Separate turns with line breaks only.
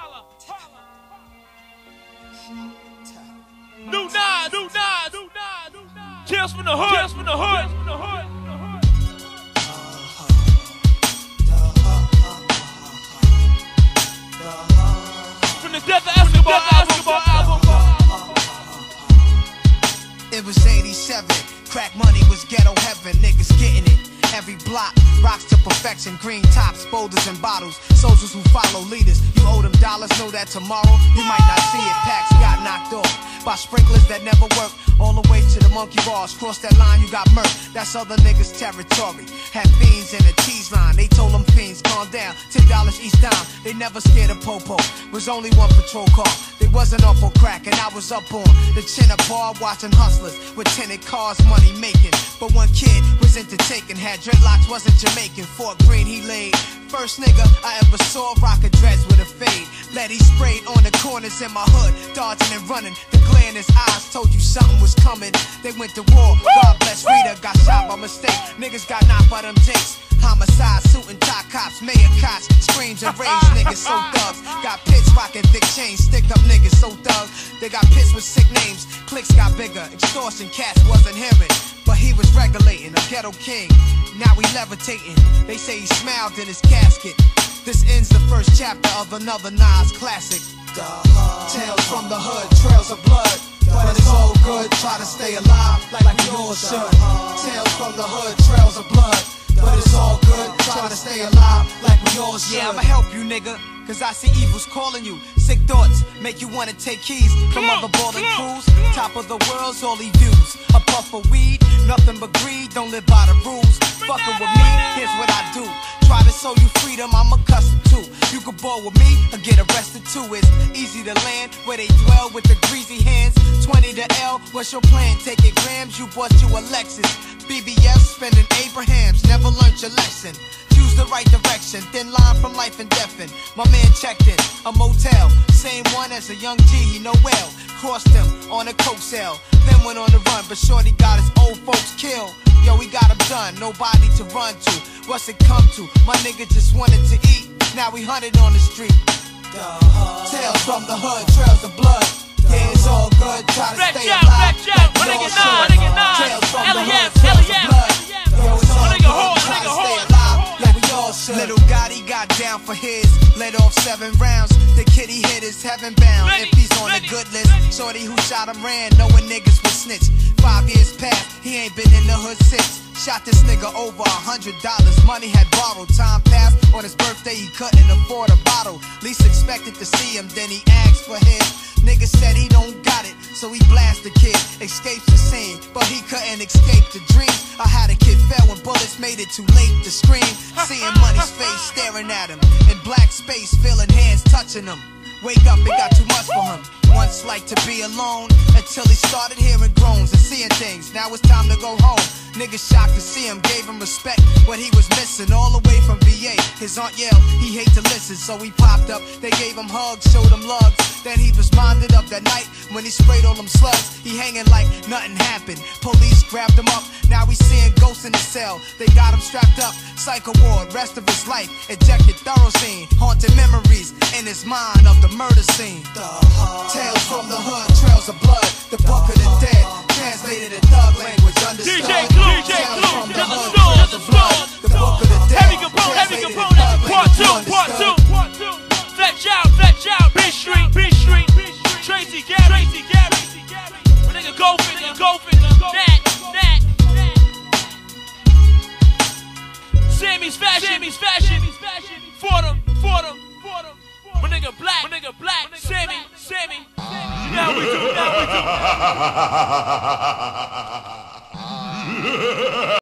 New Nas, Tales from the hood, From the Death of Escobar album.
It was 87, crack money was ghetto heaven, niggas getting it. Every block, rocks to perfection, green tops, boulders and bottles, soldiers who follow leaders. You owe them dollars, know that tomorrow you might not see it. Packs got knocked off by sprinklers that never work. All the way to the monkey bars, cross that line, you got murked. That's other niggas' territory. Had fiends in a tease line, they told them fiends, calm down, $10 each dime. They never scared of Popo, was only one patrol car. They wasn't up on crack, and I was up on the chin-up bar watching hustlers with tinted cars, money making. But one kid was into taking, had dreadlocks, wasn't Jamaican. Fort Greene he laid. First nigga I ever saw rockin' dreads with a fade. Letty sprayed on the corners in my hood, dodging and running. The glare in his eyes told you something was coming. They went to war, God bless Rita, got shot by mistake. Niggas got knocked by them jakes. Homicide, suit and tie cops, mayor cops, screams and rage, niggas so thugs. Got pits rockin' thick chains, stick up niggas so thug. They got pits with sick names, cliques got bigger, extortion cats wasn't hearing. But he was regulating, a ghetto king, now we levitating. They say he smiled in his casket. This ends the first chapter of another Nas classic. Tales from the hood, trails of blood, but it's all good, try to stay alive like we all should. Tales from the hood, trails of blood, but it's all good, try to stay alive like we all should. Yeah, I'ma help you, nigga, cause I see evils calling you. Sick thoughts make you wanna take keys from other ballin' crews. Top of the world's all he views. A puff of weed, nothing but greed, don't live by the rules. Fucking with me, here's what I do. Try to show you freedom, I'm accustomed to. You can ball with me or get arrested too. It's easy to land where they dwell with the greasy hands. 20 to L, what's your plan? Taking grams, you bought you a Lexus. BBS, spending Abrahams, never learned your lesson. Choose the right direction, thin line from life and death. My man checked in a motel, same one as a young G, he know well. Crossed him on a coke sale, then went on the run, but shorty got his old folks killed. Yo, he got him done, nobody to run to. What's it come to? My nigga just wanted to eat, now we hunted on the street. Tales from the hood, trails of blood. Yeah, it's all good, try to stay alive.
My nigga Nas,
Tales from the hood, trails of blood. Yo, it's all good, try to stay alive. Yeah, we all should. Little Gotti got down for his, let off 7 rounds. The kid he hit is heaven bound. If he's on the good list, shorty who shot him ran, knowing niggas would snitch. 5 years past, he ain't been in the hood since. Shot this nigga over $100, money had borrowed. Time passed, on his birthday he couldn't afford a bottle. Least expected to see him, then he asked for his. Nigga said he don't got it, so he blast the kid. Escapes the scene, but he couldn't escape the dreams. I had a kid fell when bullets made it too late to scream. Seeing money's face staring at him, in black space, feeling hands touching him. Wake up, it got too much for him. Once liked to be alone, until he started hearing groans and seeing things. Now it's time to go home. Niggas shocked to see him, gave him respect, but he was missing all the way from VA. His aunt yelled, he hate to listen, so he popped up. They gave him hugs, showed him lugs. Then he was minded up that night when he sprayed all them slugs. He hanging like nothing happened. Police grabbed him up, now we seeing ghosts in the cell. They got him strapped up, psych ward, rest of his life. Ejected thorough scene, haunted memories in his mind of the murder scene. Tales from the hood, trails of blood, the book of the dead, translated in thug language, understood.
DJ Clue,
from the hood, trails of blood, the book of the dead,
heavy component, part two. Fletch out, B Street, Tracy Gary, my nigga Goldfinger, Nat. Sammy's fashion, for them. My nigga Black, Sammy. Now we do.